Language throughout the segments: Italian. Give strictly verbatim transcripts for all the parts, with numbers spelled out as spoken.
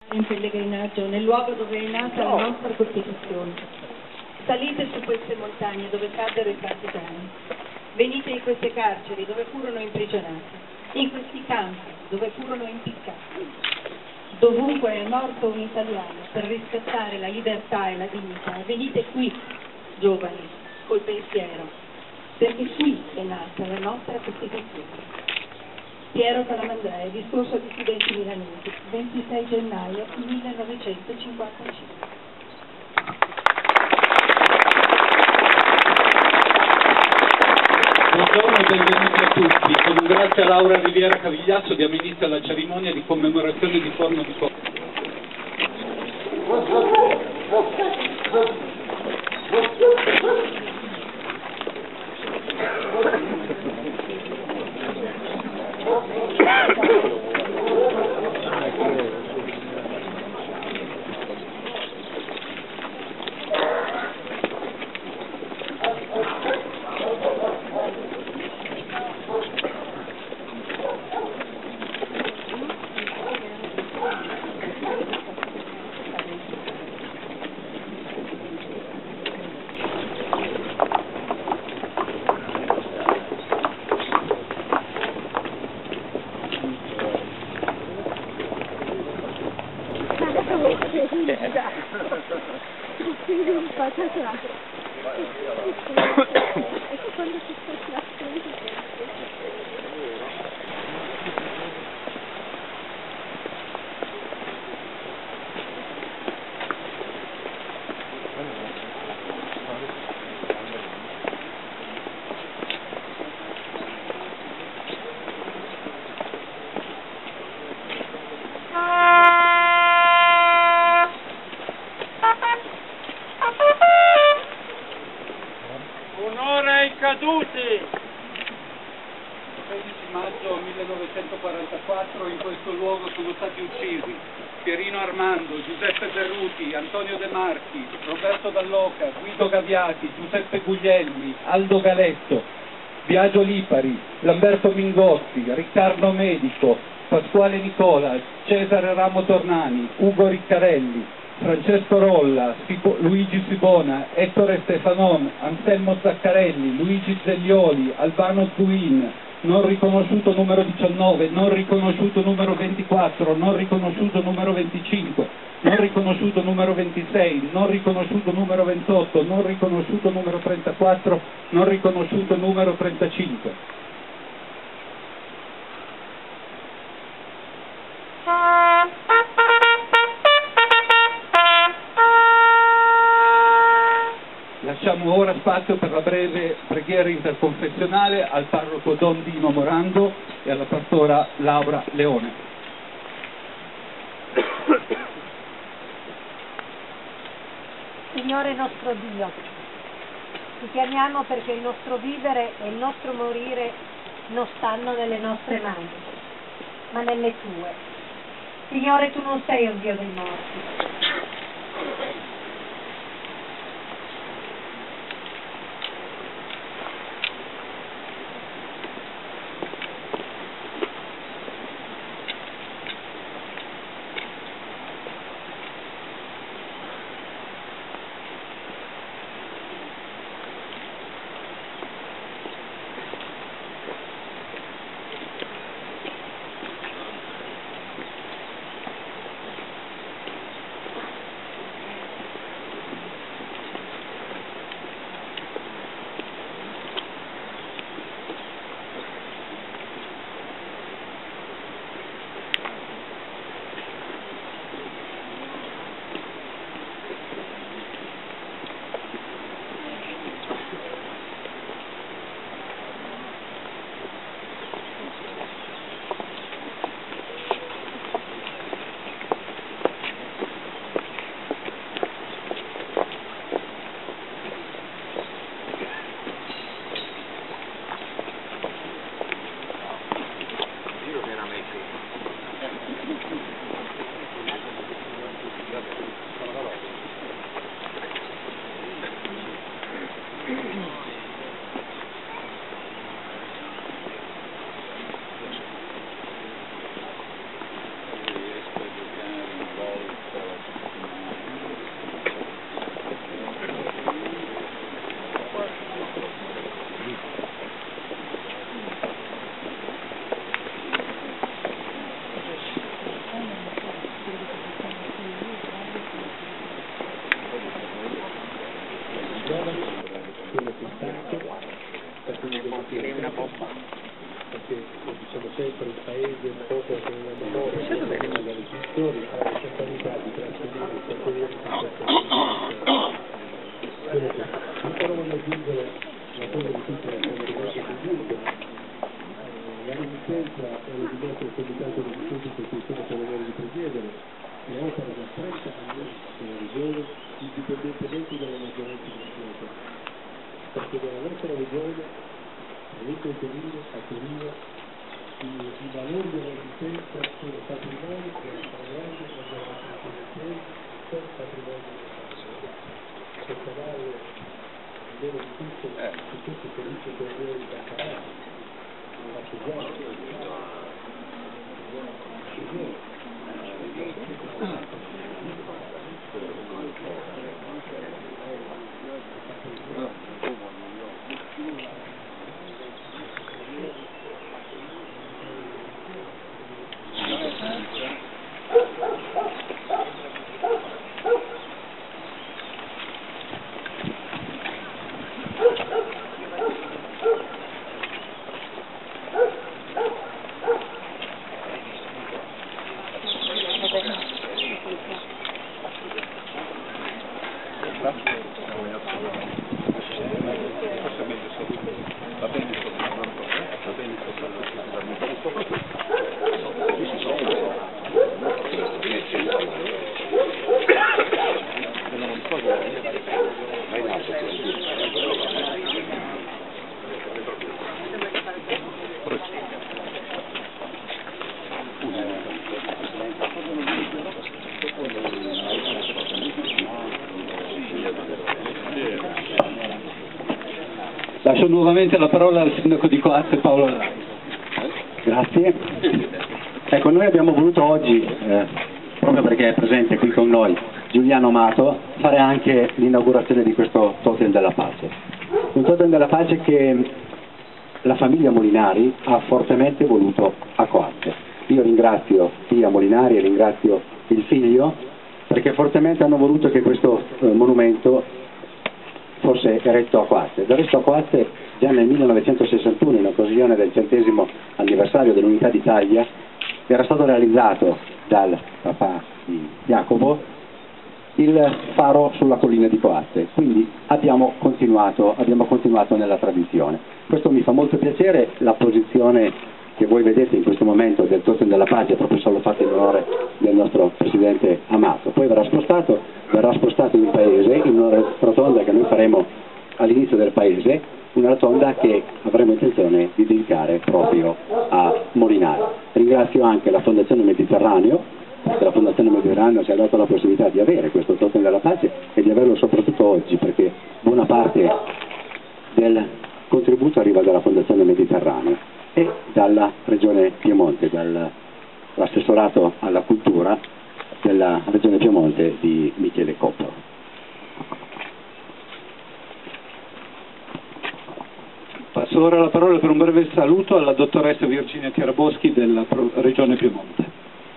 in pellegrinaggio nel luogo dove è nata la nostra Costituzione. Salite su queste montagne dove caddero i partigiani. Venite in queste carceri dove furono imprigionati, in questi campi dove furono impiccati. Dovunque è morto un italiano per riscattare la libertà e la dignità. Venite qui, giovani, col pensiero, perché qui è nata la nostra Costituzione. Piero Calamandrei, discorso agli studenti milanesi, ventisei gennaio millenovecentocinquantacinque. Buongiorno e benvenuti a tutti. Con un grazie a Laura Riviera Cavigliasso diamo inizio alla cerimonia di commemorazione di forno di Corpo. Onore ai caduti! tredici maggio millenovecentoquarantaquattro in questo luogo sono stati uccisi Pierino Armando, Giuseppe Berruti, Antonio De Marchi, Roberto Dall'Oca, Guido Gaviati, Giuseppe Guglielmi, Aldo Galetto, Biagio Lipari, Lamberto Mingotti, Riccardo Medico, Pasquale Nicola, Cesare Ramo Tornani, Ugo Riccarelli, Francesco Rolla, Sfibo, Luigi Sibona, Ettore Stefanon, Anselmo Zaccarelli, Luigi Zeglioli, Albano Zuin, non riconosciuto numero diciannove, non riconosciuto numero ventiquattro, non riconosciuto numero venticinque, non riconosciuto numero ventisei, non riconosciuto numero ventotto, non riconosciuto numero trentaquattro, non riconosciuto numero trentacinque. Lasciamo ora spazio per la breve preghiera interconfessionale al parroco Don Dino Morando e alla pastora Laura Leone. Signore nostro Dio, ti chiamiamo perché il nostro vivere e il nostro morire non stanno nelle nostre mani, ma nelle tue. Signore, tu non sei un Dio dei morti. indipendentemente dalle maggioranze di perché nella nostra regione, nel Torino, a Torino, i, i valori della resistenza sono patrimonio della stragrande maggioranza dei territori, sono patrimonio della nazione. Per parlare almeno di tutto, di questo servizio per noi da Caracas, la Soggiorno, Lascio nuovamente la parola al sindaco di Coazze, Paolo Lai. Grazie. Ecco, noi abbiamo voluto oggi, eh, proprio perché è presente qui con noi Giuliano Amato, fare anche l'inaugurazione di questo Totem della Pace. Un Totem della Pace che la famiglia Molinari ha fortemente voluto a Coazze. Io ringrazio Pia Molinari e ringrazio il figlio perché fortemente hanno voluto che questo eh, monumento fosse eretto a Coazze. Del resto a Coazze già nel millenovecentosessantuno, in occasione del centesimo anniversario dell'Unità d'Italia, era stato realizzato dal papà di Jacopo il faro sulla collina di Coazze, quindi abbiamo continuato, abbiamo continuato nella tradizione. Questo mi fa molto piacere, la posizione che voi vedete in questo momento del Totem della Pace è proprio solo fatta in onore del nostro Presidente Amato. Poi verrà spostato, verrà spostato in paese, in una rotonda che noi faremo all'inizio del paese, una rotonda che avremo intenzione di dedicare proprio a Molinari. Ringrazio anche la Fondazione Mediterraneo, perché la Fondazione Mediterraneo ci ha dato la possibilità di avere questo Totem della Pace e di averlo soprattutto oggi, perché buona parte del contributo arriva dalla Fondazione Mediterraneo e dalla Regione Piemonte, dall'assessorato alla cultura della Regione Piemonte di Michele Coppolo. Passo ora la parola per un breve saluto alla dottoressa Virginia Tiraboschi della Regione Piemonte.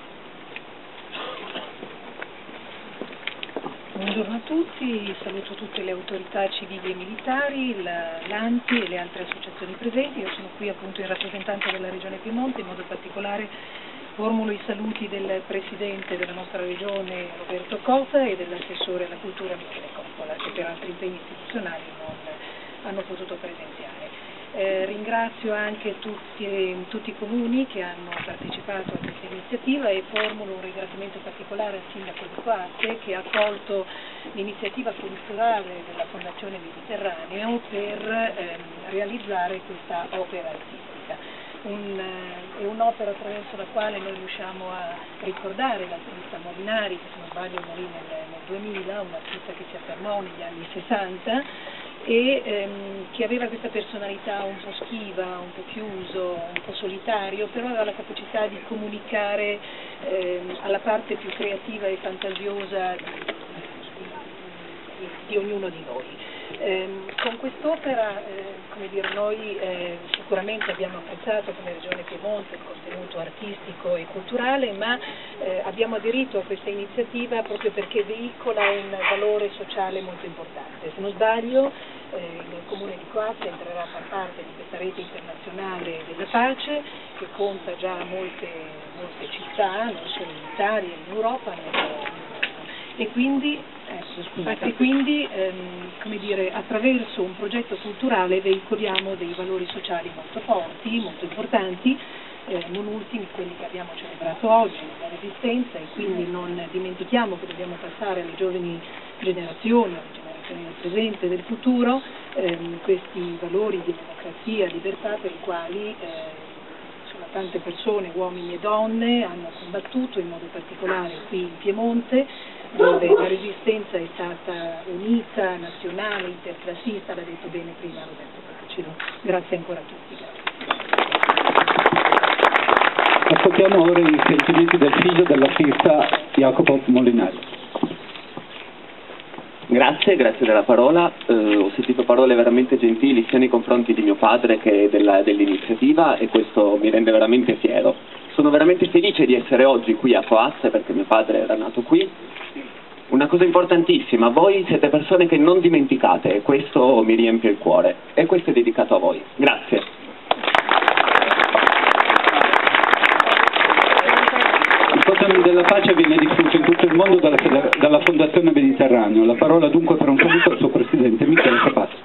Buongiorno a tutti, saluto tutte le autorità civili e militari, l'A N T I e le altre associazioni presenti. Io sono qui appunto in rappresentanza della Regione Piemonte, in modo particolare formulo i saluti del Presidente della nostra Regione Roberto Cosa e dell'assessore alla cultura Michele Coppola, che per altri impegni istituzionali non hanno potuto presenziare. Eh, ringrazio anche tutti, tutti i comuni che hanno partecipato a questa iniziativa e formulo un ringraziamento particolare al Sindaco di Coazze che ha accolto l'iniziativa culturale della Fondazione Mediterraneo per ehm, realizzare questa opera artistica. Un, eh, è un'opera attraverso la quale noi riusciamo a ricordare l'artista Molinari, che se non sbaglio morì nel, nel duemila, un artista che si affermò negli anni sessanta e ehm, che aveva questa personalità un po' schiva, un po' chiuso, un po' solitario, però aveva la capacità di comunicare ehm, alla parte più creativa e fantasiosa di, di, di ognuno di noi. Eh, con quest'opera, eh, come dire, noi eh, sicuramente abbiamo apprezzato come Regione Piemonte il contenuto artistico e culturale, ma eh, abbiamo aderito a questa iniziativa proprio perché veicola un valore sociale molto importante. Se non sbaglio, eh, il Comune di Coazze entrerà a far parte di questa rete internazionale della pace che conta già molte, molte città, non solo in Italia, in Europa, nel, e quindi, eh, e quindi ehm, come dire, attraverso un progetto culturale veicoliamo dei valori sociali molto forti, molto importanti, eh, non ultimi quelli che abbiamo celebrato oggi, la Resistenza, e quindi non dimentichiamo che dobbiamo passare alle giovani generazioni, alle generazioni del presente e del futuro, ehm, questi valori di democrazia, libertà per i quali eh, insomma, tante persone, uomini e donne, hanno combattuto, in modo particolare qui in Piemonte, dove la Resistenza è stata unita, nazionale, interclassista, l'ha detto bene prima Roberto Placido. Grazie ancora a tutti. Grazie. Ascoltiamo ora i sentimenti del figlio dell'artista Jacopo Molinari. Grazie, grazie della parola. Eh, ho sentito parole veramente gentili sia nei confronti di mio padre che della, dell'iniziativa, e questo mi rende veramente fiero. Sono veramente felice di essere oggi qui a Coasse perché mio padre era nato qui. Una cosa importantissima, voi siete persone che non dimenticate, e questo mi riempie il cuore, e questo è dedicato a voi. Grazie. Il Totem della Pace viene diffuso in tutto il mondo dalla, dalla Fondazione Mediterraneo. La parola dunque per un saluto al suo presidente Michele Capazzi.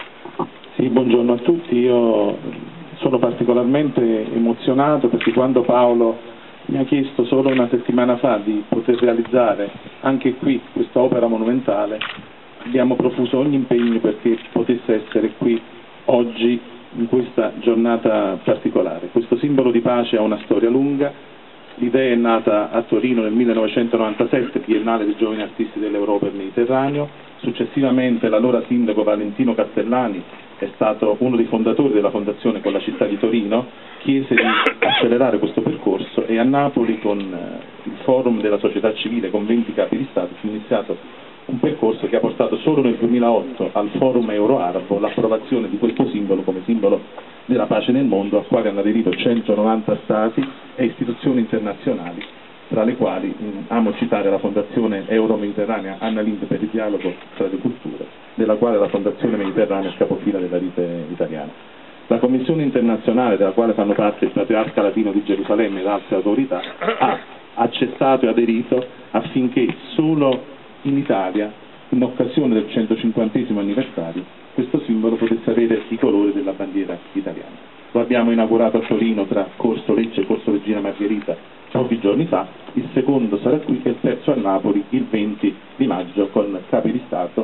Sì, buongiorno a tutti. Io sono particolarmente emozionato perché quando Paolo mi ha chiesto solo una settimana fa di poter realizzare anche qui questa opera monumentale, abbiamo profuso ogni impegno perché potesse essere qui oggi in questa giornata particolare. Questo simbolo di pace ha una storia lunga. L'idea è nata a Torino nel millenovecentonovantasette, Biennale dei Giovani Artisti dell'Europa e del Mediterraneo. Successivamente l'allora sindaco Valentino Castellani è stato uno dei fondatori della fondazione con la città di Torino, chiese di accelerare questo percorso, e a Napoli con il forum della società civile con venti capi di Stato si è iniziato un percorso che ha portato solo nel duemilaotto al forum euro-arabo l'approvazione di questo simbolo come simbolo della pace nel mondo, al quale hanno aderito centonovanta stati e istituzioni internazionali, tra le quali mh, amo citare la Fondazione Euro-Mediterranea Anna Lindh per il dialogo tra le culture, della quale la Fondazione Mediterranea è capofila della rete italiana. La Commissione internazionale, della quale fanno parte il Patriarca Latino di Gerusalemme ed altre autorità, ha accettato e aderito affinché solo in Italia, in occasione del centocinquantesimo anniversario, questo simbolo potesse avere i colori della bandiera italiana. Lo abbiamo inaugurato a Torino tra Corso Lecce e Corso Regina Margherita pochi giorni fa, il secondo sarà qui e il terzo a Napoli il venti di maggio con capi di Stato,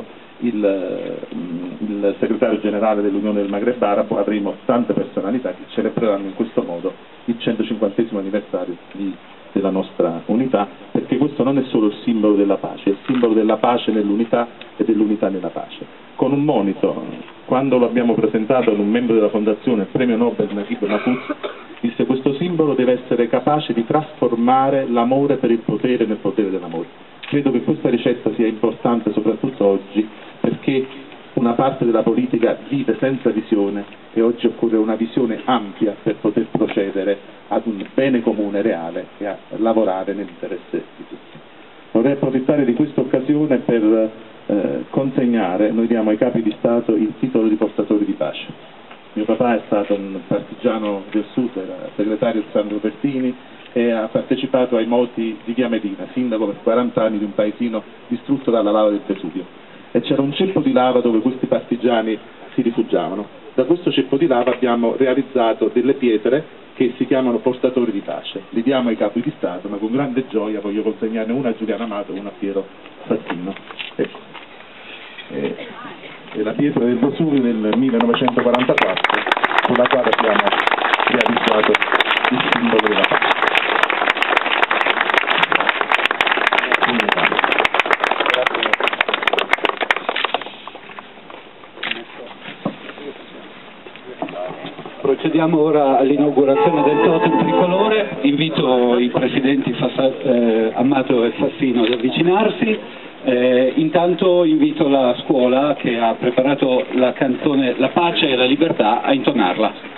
il, il segretario generale dell'Unione del Maghreb Arabo. Avremo tante personalità che celebreranno in questo modo il centocinquantesimo anniversario di, della nostra unità, perché questo non è solo il simbolo della pace, è il simbolo della pace nell'unità e dell'unità nella pace. Con un monito, quando lo abbiamo presentato ad un membro della Fondazione, il premio Nobel Naguib Mahfouz, disse: questo simbolo deve essere capace di trasformare l'amore per il potere nel potere dell'amore. Credo che questa ricetta sia importante soprattutto oggi, perché una parte della politica vive senza visione e oggi occorre una visione ampia per poter procedere ad un bene comune reale e a lavorare nell'interesse di tutti. Vorrei approfittare di questa occasione per eh, consegnare, noi diamo ai capi di Stato il titolo di portatori di pace. Mio papà è stato un partigiano del Sud, era segretario di Sandro Pertini e ha partecipato ai moti di Via Medina, sindaco per quaranta anni di un paesino distrutto dalla lava del Vesuvio. E c'era un ceppo di lava dove questi partigiani si rifugiavano. Da questo ceppo di lava abbiamo realizzato delle pietre che si chiamano portatori di pace. Li diamo ai capi di Stato, ma con grande gioia voglio consegnarne una a Giuliano Amato e una a Piero Fassino. Ecco. E, e la pietra del Vesuvio del millenovecentoquarantaquattro, con la quale abbiamo realizzato il simbolo della pace. Procediamo ora all'inaugurazione del totem tricolore. Invito i presidenti Fassa, eh, Amato e Fassino ad avvicinarsi. Eh, intanto invito la scuola che ha preparato la canzone La pace e la libertà a intonarla.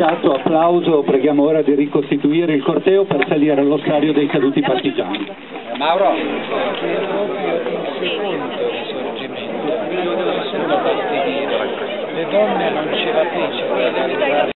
dedicato applauso, preghiamo ora di ricostituire il corteo per salire allo stadio dei caduti partigiani. Mauro, che è proprio il secondo risorgimento, sono partiti, le donne non ce la fecero ad arrivare